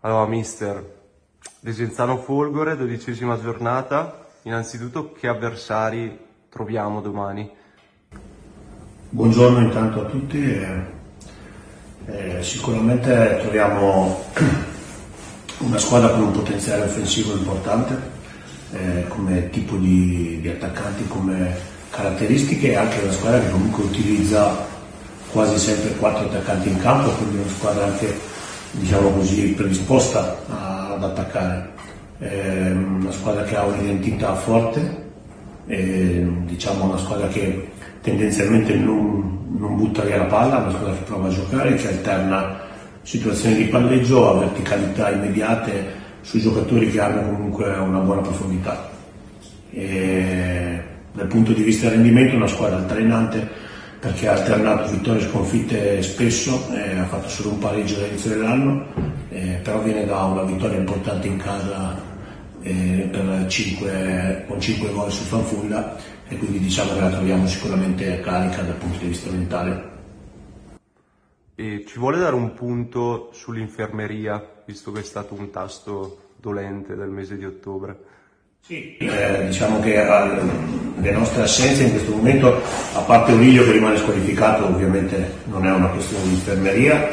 Allora, mister, Desenzano Folgore, 12ª giornata. Innanzitutto, che avversari troviamo domani? Buongiorno intanto a tutti. Sicuramente troviamo una squadra con un potenziale offensivo importante, come tipo di attaccanti, come caratteristiche, e anche una squadra che comunque utilizza quasi sempre 4 attaccanti in campo, quindi una squadra anche, diciamo così, predisposta ad attaccare. Una squadra che ha un'identità forte, diciamo una squadra che tendenzialmente non butta via la palla, una squadra che prova a giocare, che alterna situazioni di palleggio a verticalità immediate sui giocatori che hanno comunque una buona profondità. Dal punto di vista del rendimento, una squadra altalenante, perché ha alternato vittorie e sconfitte spesso, ha fatto solo un pareggio dall'inizio dell'anno, però viene da una vittoria importante in casa con 5 gol su Fanfulla, e quindi diciamo che la troviamo sicuramente carica dal punto di vista mentale. E ci vuole dare un punto sull'infermeria, visto che è stato un tasto dolente del mese di ottobre? Sì, diciamo che le nostre assenze in questo momento, a parte Origlio che rimane squalificato, ovviamente non è una questione di infermeria.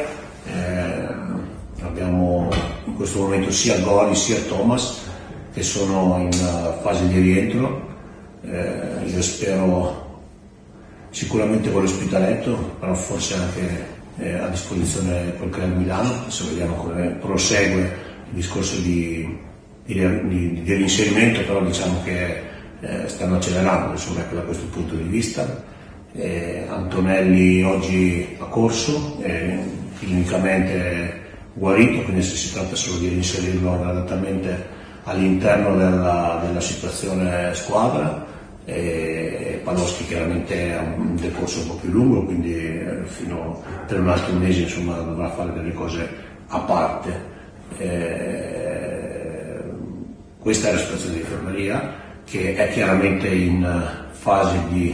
Abbiamo in questo momento sia Gori sia Thomas che sono in fase di rientro. Io spero sicuramente con l'Ospitaletto, però forse anche a disposizione col Club Milano. Adesso vediamo come prosegue il discorso di reinserimento, però diciamo che stanno accelerando, insomma, da questo punto di vista. Antonelli oggi ha corso, clinicamente guarito, quindi se si tratta solo di reinserirlo gradatamente all'interno della situazione squadra. Paloschi chiaramente ha un decorso un po' più lungo, quindi fino per un altro mese, insomma, dovrà fare delle cose a parte. Questa è la situazione di infermeria, che è chiaramente in fase di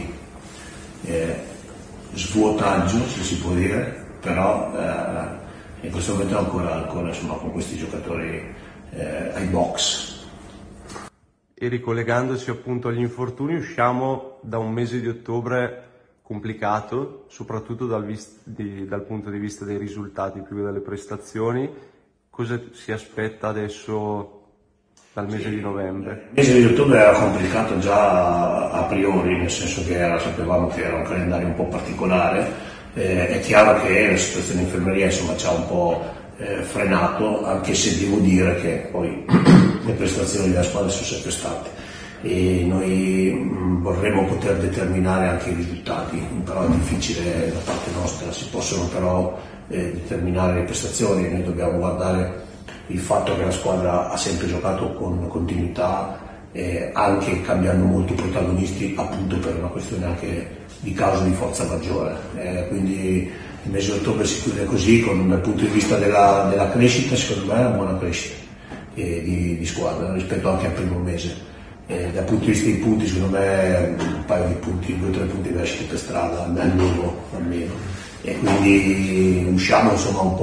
svuotaggio, se si può dire, però in questo momento ancora insomma, con questi giocatori ai box. E ricollegandoci appunto agli infortuni, usciamo da un mese di ottobre complicato, soprattutto dal punto di vista dei risultati più che delle prestazioni. Cosa si aspetta adesso dal mese di novembre? Il mese di ottobre era complicato già a priori, nel senso che sapevamo che era un calendario un po' particolare. È chiaro che la situazione in infermeria, insomma, ci ha un po' frenato, anche se devo dire che poi le prestazioni della squadra sono sempre state, e noi vorremmo poter determinare anche i risultati, però è difficile da parte nostra. Si possono però determinare le prestazioni. Noi dobbiamo guardare il fatto che la squadra ha sempre giocato con continuità, anche cambiando molto i protagonisti, appunto per una questione anche di causa di forza maggiore. Quindi il mese di ottobre si chiude così, dal punto di vista della crescita, secondo me è una buona crescita di squadra rispetto anche al primo mese. Dal punto di vista dei punti, secondo me un paio di punti, 2 o 3 punti lasciati per strada, almeno. E quindi usciamo, insomma, un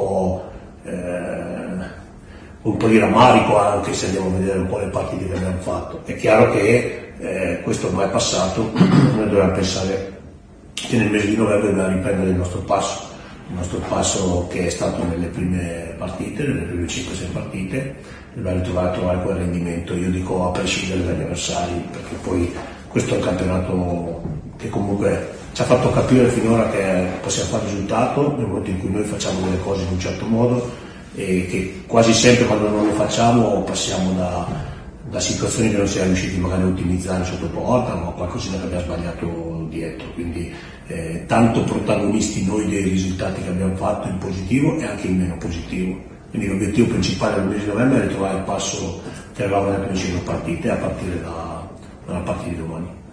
po' di rammarico, anche se andiamo a vedere un po' le partite che abbiamo fatto. È chiaro che questo ormai è passato, noi dobbiamo pensare che nel mese di novembre dobbiamo riprendere il nostro passo che è stato nelle prime partite, nelle prime 5-6 partite, dobbiamo ritrovare a trovare quel rendimento, io dico a prescindere dagli avversari, perché poi questo è un campionato che comunque ci ha fatto capire finora che possiamo fare risultato nel momento in cui noi facciamo delle cose in un certo modo, e che quasi sempre quando non le facciamo passiamo da situazioni che non siamo riusciti magari a ottimizzare sotto porta, ma qualcosina che abbiamo sbagliato dietro. Quindi tanto protagonisti noi dei risultati che abbiamo fatto in positivo e anche in meno positivo. Quindi l'obiettivo principale del mese di novembre è ritrovare il passo che avevamo nelle prime 5 partite, a partire dalla partita di domani.